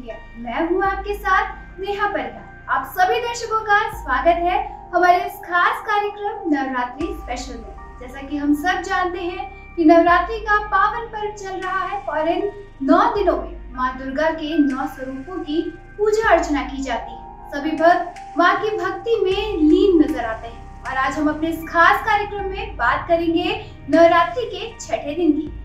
India. मैं हूँ आपके साथ नेहा परिहार। आप सभी दर्शकों का स्वागत है हमारे इस खास कार्यक्रम नवरात्रि स्पेशल में। जैसा कि हम सब जानते हैं कि नवरात्रि का पावन पर्व चल रहा है और इन 9 दिनों में माँ दुर्गा के 9 स्वरूपों की पूजा अर्चना की जाती है। सभी भक्त माँ की भक्ति में लीन नजर आते हैं और आज हम अपने इस खास कार्यक्रम में बात करेंगे नवरात्रि के छठे दिन की।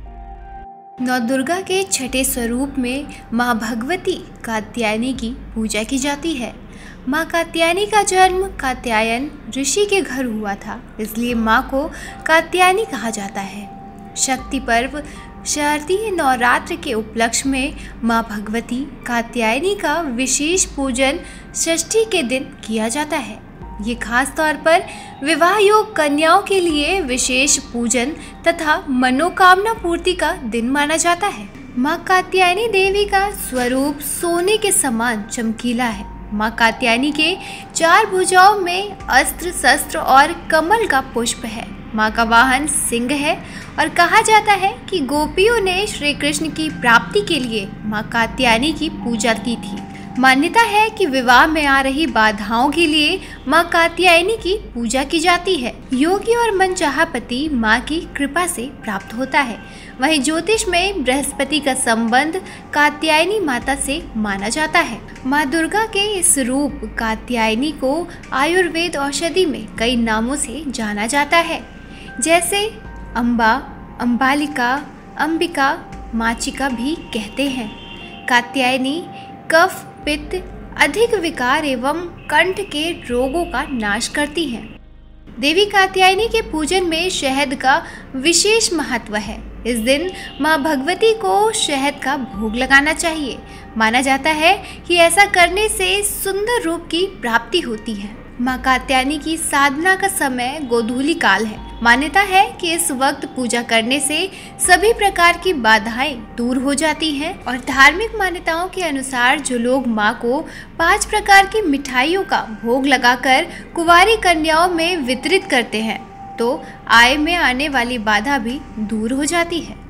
नौ दुर्गा के छठे स्वरूप में माँ भगवती कात्यायनी की पूजा की जाती है। माँ कात्यायनी का जन्म कात्यायन ऋषि के घर हुआ था, इसलिए माँ को कात्यायनी कहा जाता है। शक्ति पर्व शारदीय नवरात्र के उपलक्ष्य में माँ भगवती कात्यायनी का विशेष पूजन षष्ठी के दिन किया जाता है। ये खास तौर पर विवाह योग कन्याओं के लिए विशेष पूजन तथा मनोकामना पूर्ति का दिन माना जाता है। माँ कात्यायनी देवी का स्वरूप सोने के समान चमकीला है। माँ कात्यायनी के 4 भुजाओं में अस्त्र शस्त्र और कमल का पुष्प है। माँ का वाहन सिंह है और कहा जाता है कि गोपियों ने श्री कृष्ण की प्राप्ति के लिए माँ कात्यायनी की पूजा की थी। मान्यता है कि विवाह में आ रही बाधाओं के लिए माँ कात्यायनी की पूजा की जाती है। योगी और मनचाहा पति माँ की कृपा से प्राप्त होता है। वहीं ज्योतिष में बृहस्पति का संबंध कात्यायनी माता से माना जाता है। माँ दुर्गा के इस रूप कात्यायनी को आयुर्वेद औषधि में कई नामों से जाना जाता है, जैसे अम्बा, अम्बालिका, अंबिका, माचिका भी कहते हैं। कात्यायनी कफ, पित्त, अधिक विकार एवं कंठ के रोगों का नाश करती हैं। देवी कात्यायनी के पूजन में शहद का विशेष महत्व है। इस दिन माँ भगवती को शहद का भोग लगाना चाहिए। माना जाता है कि ऐसा करने से सुंदर रूप की प्राप्ति होती है। माँ कात्यायनी की साधना का समय गोधूली काल है। मान्यता है कि इस वक्त पूजा करने से सभी प्रकार की बाधाएं दूर हो जाती हैं और धार्मिक मान्यताओं के अनुसार जो लोग माँ को 5 प्रकार की मिठाइयों का भोग लगाकर कुंवारी कन्याओं में वितरित करते हैं तो आय में आने वाली बाधा भी दूर हो जाती है।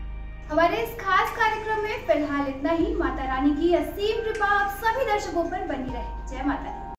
हमारे इस खास कार्यक्रम में फिलहाल इतना ही। माता रानी की असीम कृपा आप सभी दर्शकों पर बनी रहे। जय माता।